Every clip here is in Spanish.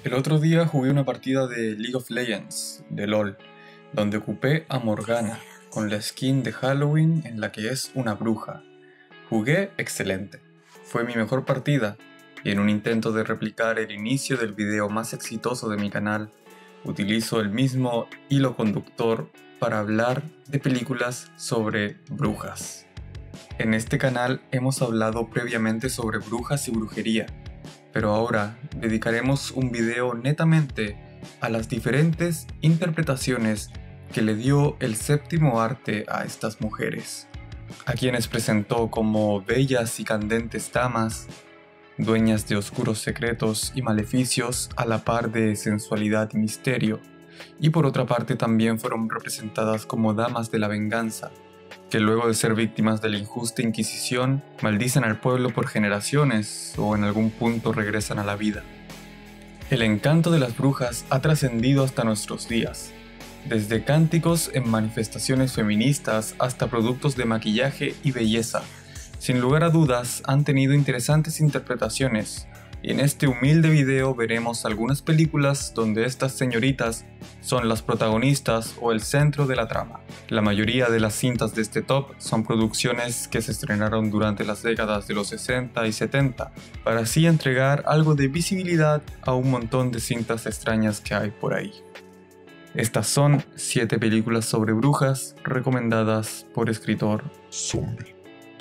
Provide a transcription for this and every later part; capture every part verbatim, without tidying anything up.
El otro día jugué una partida de League of Legends, de LOL, donde ocupé a Morgana, con la skin de Halloween en la que es una bruja. Jugué excelente, fue mi mejor partida, y en un intento de replicar el inicio del video más exitoso de mi canal, utilizo el mismo hilo conductor para hablar de películas sobre brujas. En este canal hemos hablado previamente sobre brujas y brujería, pero ahora dedicaremos un video netamente a las diferentes interpretaciones que le dio el séptimo arte a estas mujeres, a quienes presentó como bellas y candentes damas, dueñas de oscuros secretos y maleficios a la par de sensualidad y misterio, y por otra parte también fueron representadas como damas de la venganza, que luego de ser víctimas de la injusta Inquisición, maldicen al pueblo por generaciones o en algún punto regresan a la vida. El encanto de las brujas ha trascendido hasta nuestros días, desde cánticos en manifestaciones feministas hasta productos de maquillaje y belleza. Sin lugar a dudas, han tenido interesantes interpretaciones, y en este humilde video veremos algunas películas donde estas señoritas son las protagonistas o el centro de la trama. La mayoría de las cintas de este top son producciones que se estrenaron durante las décadas de los sesenta y setenta, para así entregar algo de visibilidad a un montón de cintas extrañas que hay por ahí. Estas son siete películas sobre brujas recomendadas por escritor zombie.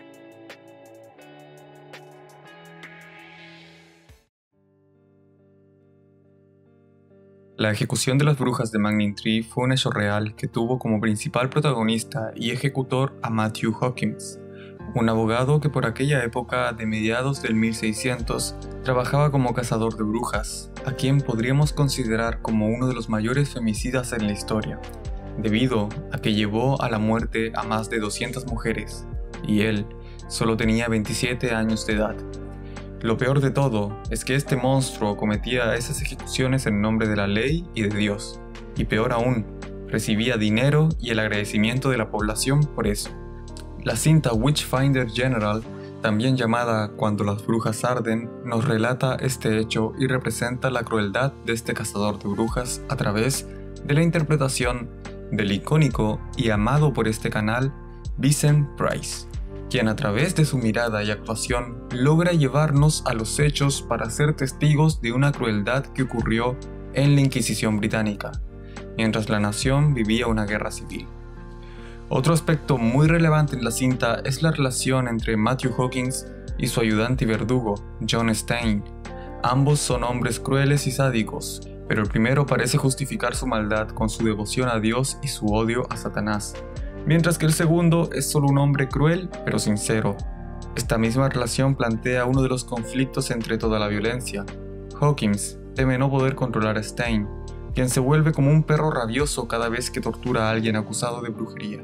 La ejecución de las brujas de Mangin Tree fue un hecho real que tuvo como principal protagonista y ejecutor a Matthew Hawkins, un abogado que por aquella época de mediados del mil seiscientos trabajaba como cazador de brujas, a quien podríamos considerar como uno de los mayores femicidas en la historia, debido a que llevó a la muerte a más de doscientas mujeres, y él solo tenía veintisiete años de edad. Lo peor de todo es que este monstruo cometía esas ejecuciones en nombre de la ley y de Dios, y peor aún, recibía dinero y el agradecimiento de la población por eso. La cinta Witchfinder General, también llamada Cuando las brujas arden, nos relata este hecho y representa la crueldad de este cazador de brujas a través de la interpretación del icónico y amado por este canal Vincent Price, quien a través de su mirada y actuación logra llevarnos a los hechos para ser testigos de una crueldad que ocurrió en la Inquisición británica, mientras la nación vivía una guerra civil. Otro aspecto muy relevante en la cinta es la relación entre Matthew Hawkins y su ayudante y verdugo, John Stein. Ambos son hombres crueles y sádicos, pero el primero parece justificar su maldad con su devoción a Dios y su odio a Satanás, mientras que el segundo es solo un hombre cruel pero sincero. Esta misma relación plantea uno de los conflictos entre toda la violencia. Hawkins teme no poder controlar a Stein, quien se vuelve como un perro rabioso cada vez que tortura a alguien acusado de brujería.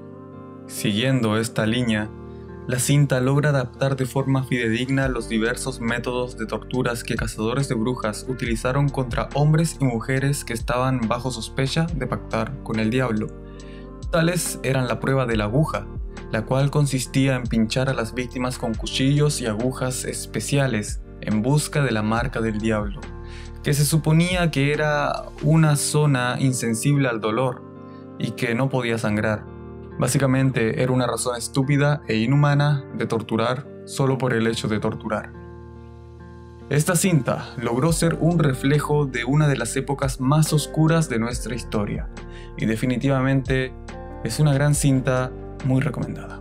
Siguiendo esta línea, la cinta logra adaptar de forma fidedigna los diversos métodos de torturas que cazadores de brujas utilizaron contra hombres y mujeres que estaban bajo sospecha de pactar con el diablo. Tales eran la prueba de la aguja, la cual consistía en pinchar a las víctimas con cuchillos y agujas especiales en busca de la marca del diablo, que se suponía que era una zona insensible al dolor y que no podía sangrar. Básicamente era una razón estúpida e inhumana de torturar solo por el hecho de torturar. Esta cinta logró ser un reflejo de una de las épocas más oscuras de nuestra historia, y definitivamente es una gran cinta muy recomendada.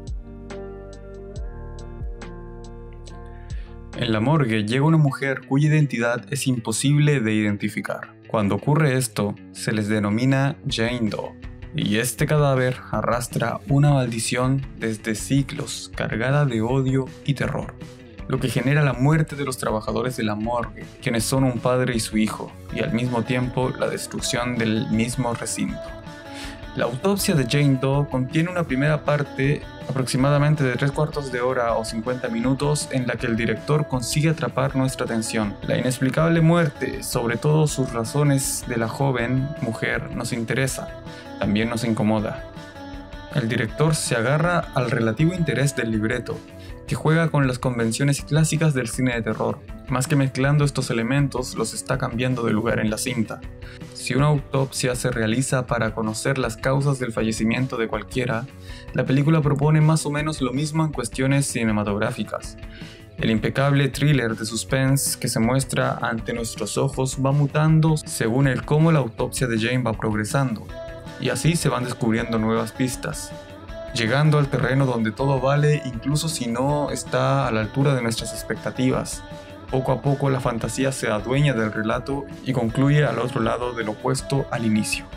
En la morgue llega una mujer cuya identidad es imposible de identificar. Cuando ocurre esto, se les denomina Jane Doe, y este cadáver arrastra una maldición desde siglos cargada de odio y terror, lo que genera la muerte de los trabajadores de la morgue, quienes son un padre y su hijo, y al mismo tiempo la destrucción del mismo recinto. La autopsia de Jane Doe contiene una primera parte aproximadamente de tres cuartos de hora o cincuenta minutos en la que el director consigue atrapar nuestra atención. La inexplicable muerte, sobre todo sus razones de la joven mujer, nos interesa, también nos incomoda. El director se agarra al relativo interés del libreto, que juega con las convenciones clásicas del cine de terror. Más que mezclando estos elementos, los está cambiando de lugar en la cinta. Si una autopsia se realiza para conocer las causas del fallecimiento de cualquiera, la película propone más o menos lo mismo en cuestiones cinematográficas. El impecable thriller de suspense que se muestra ante nuestros ojos va mutando según el cómo la autopsia de Jane va progresando, y así se van descubriendo nuevas pistas, llegando al terreno donde todo vale incluso si no está a la altura de nuestras expectativas. Poco a poco la fantasía se adueña del relato y concluye al otro lado del opuesto al inicio.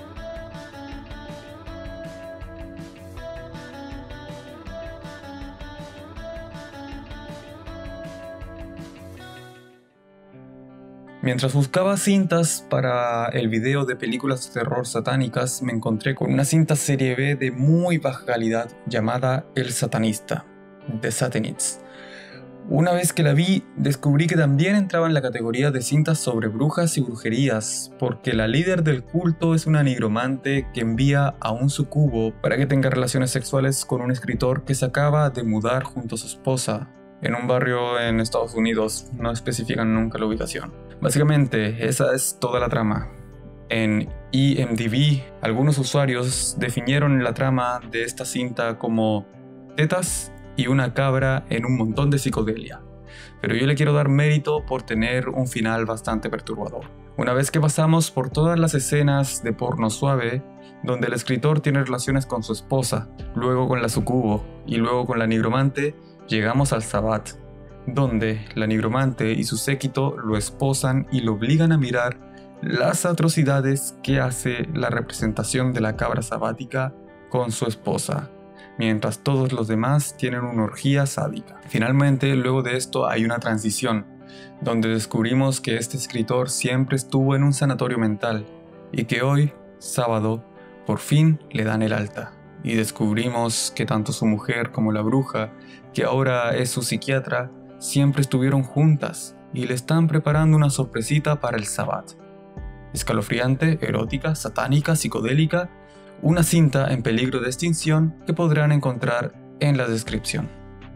Mientras buscaba cintas para el video de películas de terror satánicas, me encontré con una cinta serie B de muy baja calidad llamada El Satanista, The Satanists. Una vez que la vi, descubrí que también entraba en la categoría de cintas sobre brujas y brujerías, porque la líder del culto es una nigromante que envía a un sucubo para que tenga relaciones sexuales con un escritor que se acaba de mudar junto a su esposa en un barrio en Estados Unidos, no especifican nunca la ubicación. Básicamente, esa es toda la trama. En I M D B, algunos usuarios definieron la trama de esta cinta como tetas y una cabra en un montón de psicodelia. Pero yo le quiero dar mérito por tener un final bastante perturbador. Una vez que pasamos por todas las escenas de porno suave, donde el escritor tiene relaciones con su esposa, luego con la sucubo y luego con la nigromante, llegamos al Sabbat, donde la nigromante y su séquito lo esposan y lo obligan a mirar las atrocidades que hace la representación de la cabra sabática con su esposa, mientras todos los demás tienen una orgía sádica. Finalmente, luego de esto hay una transición, donde descubrimos que este escritor siempre estuvo en un sanatorio mental y que hoy, sábado, por fin le dan el alta. Y descubrimos que tanto su mujer como la bruja, que ahora es su psiquiatra, siempre estuvieron juntas y le están preparando una sorpresita para el Sabbat. Escalofriante, erótica, satánica, psicodélica, una cinta en peligro de extinción que podrán encontrar en la descripción.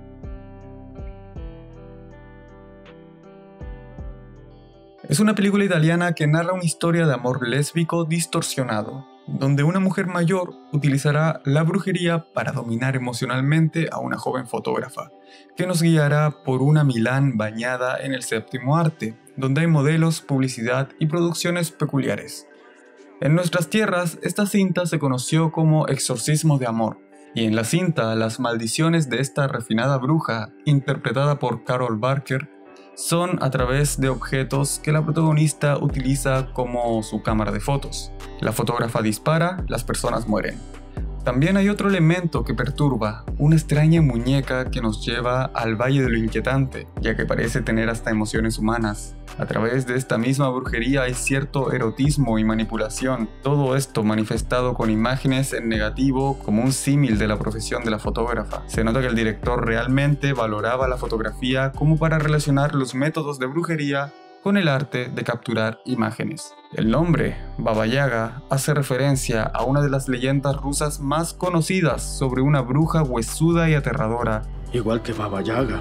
Es una película italiana que narra una historia de amor lésbico distorsionado, donde una mujer mayor utilizará la brujería para dominar emocionalmente a una joven fotógrafa, que nos guiará por una Milán bañada en el séptimo arte, donde hay modelos, publicidad y producciones peculiares. En nuestras tierras, esta cinta se conoció como Exorcismo de Amor, y en la cinta las maldiciones de esta refinada bruja, interpretada por Carol Barker, son a través de objetos que la protagonista utiliza como su cámara de fotos. La fotógrafa dispara, las personas mueren. También hay otro elemento que perturba, una extraña muñeca que nos lleva al Valle de lo Inquietante, ya que parece tener hasta emociones humanas. A través de esta misma brujería hay cierto erotismo y manipulación, todo esto manifestado con imágenes en negativo como un símil de la profesión de la fotógrafa. Se nota que el director realmente valoraba la fotografía como para relacionar los métodos de brujería con el arte de capturar imágenes. El nombre, Baba Yaga, hace referencia a una de las leyendas rusas más conocidas sobre una bruja huesuda y aterradora. Igual que Baba Yaga.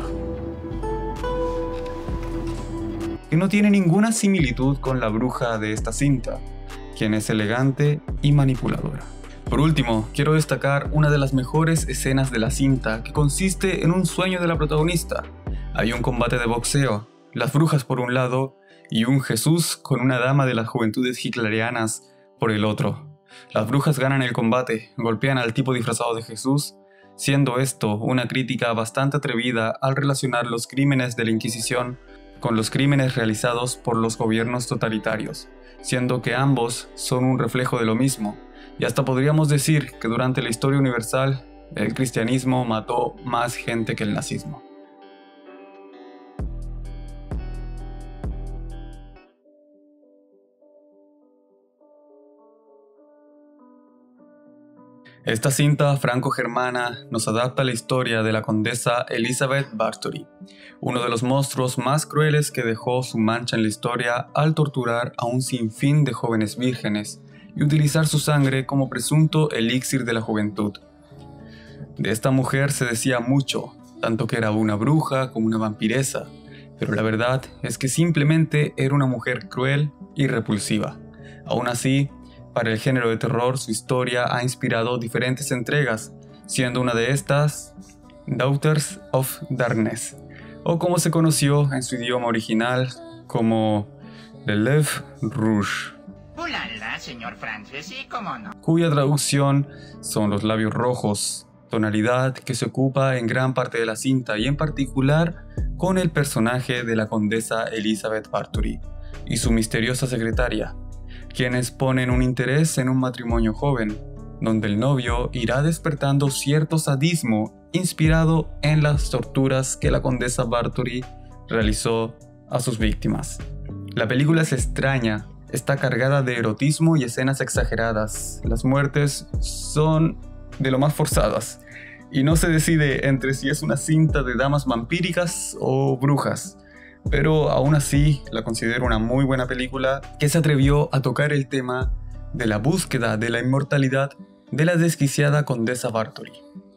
Que no tiene ninguna similitud con la bruja de esta cinta, quien es elegante y manipuladora. Por último, quiero destacar una de las mejores escenas de la cinta, que consiste en un sueño de la protagonista. Hay un combate de boxeo, las brujas por un lado, y un Jesús con una dama de las juventudes hitlerianas por el otro. Las brujas ganan el combate, golpean al tipo disfrazado de Jesús, siendo esto una crítica bastante atrevida al relacionar los crímenes de la Inquisición con los crímenes realizados por los gobiernos totalitarios, siendo que ambos son un reflejo de lo mismo, y hasta podríamos decir que durante la historia universal, el cristianismo mató más gente que el nazismo. Esta cinta franco-germana nos adapta a la historia de la condesa Elisabeth Bathory, uno de los monstruos más crueles que dejó su mancha en la historia al torturar a un sinfín de jóvenes vírgenes y utilizar su sangre como presunto elixir de la juventud. De esta mujer se decía mucho, tanto que era una bruja como una vampiresa, pero la verdad es que simplemente era una mujer cruel y repulsiva. Aún así, para el género de terror su historia ha inspirado diferentes entregas, siendo una de estas Daughters of Darkness, o como se conoció en su idioma original como The Lèvres Rouges, ¡Ulala, señor Francis! ¿Y cómo no? cuya traducción son los labios rojos, tonalidad que se ocupa en gran parte de la cinta y en particular con el personaje de la condesa Elizabeth Bathory y su misteriosa secretaria, quienes ponen un interés en un matrimonio joven, donde el novio irá despertando cierto sadismo inspirado en las torturas que la condesa Bathory realizó a sus víctimas. La película es extraña, está cargada de erotismo y escenas exageradas. Las muertes son de lo más forzadas y no se decide entre si es una cinta de damas vampíricas o brujas, pero aún así la considero una muy buena película que se atrevió a tocar el tema de la búsqueda de la inmortalidad de la desquiciada condesa Bathory.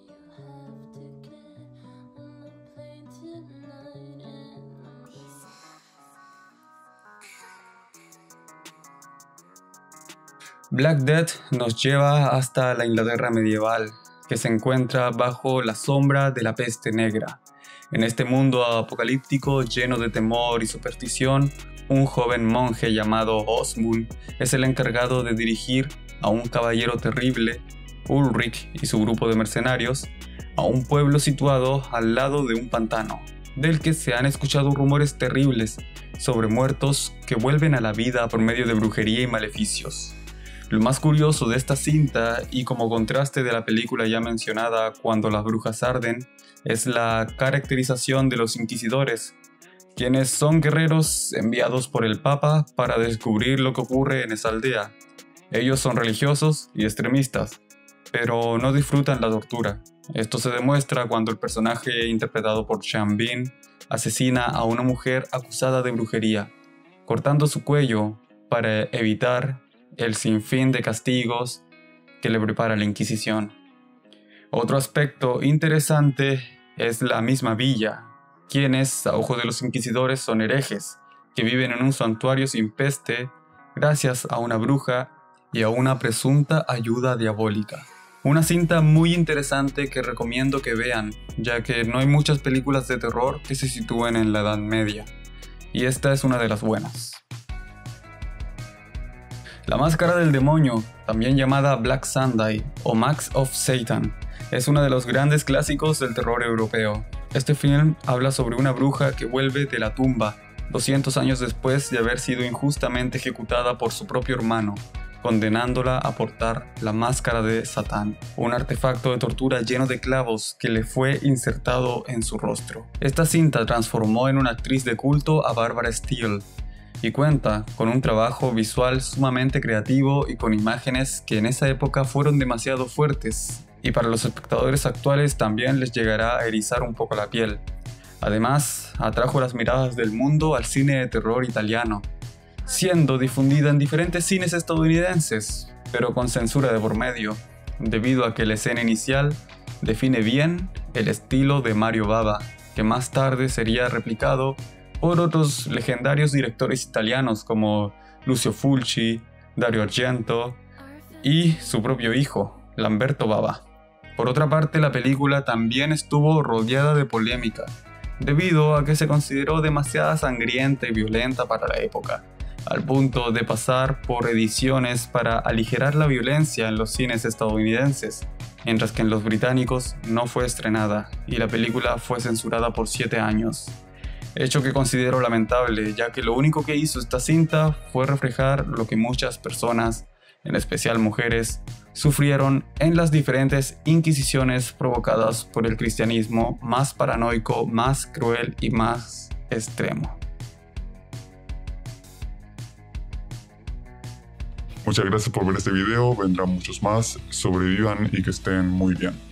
Black Death nos lleva hasta la Inglaterra medieval, que se encuentra bajo la sombra de la peste negra. En este mundo apocalíptico lleno de temor y superstición, un joven monje llamado Osmund es el encargado de dirigir a un caballero terrible, Ulrich y su grupo de mercenarios, a un pueblo situado al lado de un pantano, del que se han escuchado rumores terribles sobre muertos que vuelven a la vida por medio de brujería y maleficios. Lo más curioso de esta cinta, y como contraste de la película ya mencionada Cuando las brujas arden, es la caracterización de los inquisidores, quienes son guerreros enviados por el Papa para descubrir lo que ocurre en esa aldea. Ellos son religiosos y extremistas, pero no disfrutan la tortura. Esto se demuestra cuando el personaje interpretado por Sean Bean asesina a una mujer acusada de brujería, cortando su cuello para evitar el sinfín de castigos que le prepara la Inquisición. Otro aspecto interesante es la misma villa, quienes, a ojos de los inquisidores, son herejes, que viven en un santuario sin peste gracias a una bruja y a una presunta ayuda diabólica. Una cinta muy interesante que recomiendo que vean, ya que no hay muchas películas de terror que se sitúen en la Edad Media, y esta es una de las buenas. La Máscara del Demonio, también llamada Black Sunday o Mask of Satan, es uno de los grandes clásicos del terror europeo. Este film habla sobre una bruja que vuelve de la tumba doscientos años después de haber sido injustamente ejecutada por su propio hermano, condenándola a portar la máscara de Satán, un artefacto de tortura lleno de clavos que le fue insertado en su rostro. Esta cinta transformó en una actriz de culto a Barbara Steele, y cuenta con un trabajo visual sumamente creativo y con imágenes que en esa época fueron demasiado fuertes, y para los espectadores actuales también les llegará a erizar un poco la piel. Además, atrajo las miradas del mundo al cine de terror italiano, siendo difundida en diferentes cines estadounidenses, pero con censura de por medio, debido a que la escena inicial define bien el estilo de Mario Bava, que más tarde sería replicado por otros legendarios directores italianos como Lucio Fulci, Dario Argento y su propio hijo, Lamberto Bava. Por otra parte, la película también estuvo rodeada de polémica, debido a que se consideró demasiado sangrienta y violenta para la época, al punto de pasar por ediciones para aligerar la violencia en los cines estadounidenses, mientras que en los británicos no fue estrenada y la película fue censurada por siete años. Hecho que considero lamentable, ya que lo único que hizo esta cinta fue reflejar lo que muchas personas, en especial mujeres, sufrieron en las diferentes inquisiciones provocadas por el cristianismo más paranoico, más cruel y más extremo. Muchas gracias por ver este video, vendrán muchos más, sobrevivan y que estén muy bien.